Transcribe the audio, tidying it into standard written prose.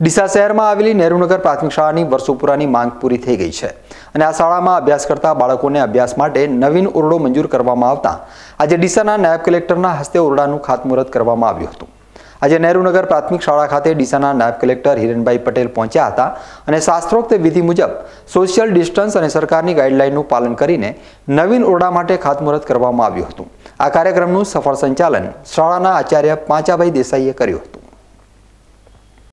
ડીસા શહેરમાં આવેલી નહેરુનગર પ્રાથમિક શાળાની વર્ષો પુરાની માંગ પૂરી થઈ ગઈ છે અને આ શાળામાં અભ્યાસ કરતા બાળકોને અભ્યાસ માટે નવીન ઓરડો મંજૂર કરવામાં આવતા આજે ડીસાના નાયબ કલેક્ટરના હસ્તે ઓરડાનું ખાતમુહૂર્ત કરવામાં આવ્યું હતું। આજે નહેરુનગર પ્રાથમિક શાળા ખાતે ડીસાના નાયબ કલેક્ટર હિરેનભાઈ પટેલ પહોંચ્યા હતા અને શાસ્ત્રોક્ત વિધિ મુજબ સોશિયલ ડિસ્ટન્સ અને સરકારની ગાઈડલાઈનનું પાલન કરીને નવીન ઓરડા માટે ખાતમુહૂર્ત કરવામાં આવ્યું હતું। આ કાર્યક્રમનું સફળ સંચાલન શાળાના આચાર્ય પાંચાભાઈ દેસાઈએ કર્યું હતું।